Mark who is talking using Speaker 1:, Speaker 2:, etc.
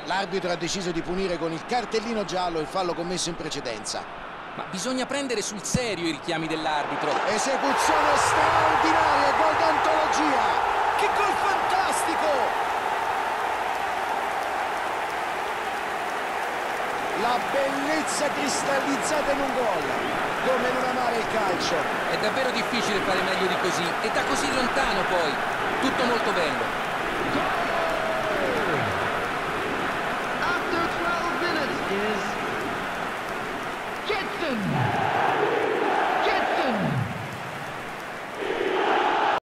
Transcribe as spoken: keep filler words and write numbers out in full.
Speaker 1: L'arbitro ha deciso di punire con il cartellino giallo il fallo commesso in precedenza.
Speaker 2: Ma bisogna prendere sul serio i richiami dell'arbitro.
Speaker 1: Esecuzione straordinaria, gol d'antologia! Che gol fantastico! La bellezza cristallizzata in un gol, come non amare il calcio.
Speaker 2: È davvero difficile fare meglio di così, e da così lontano poi. Tutto molto bello.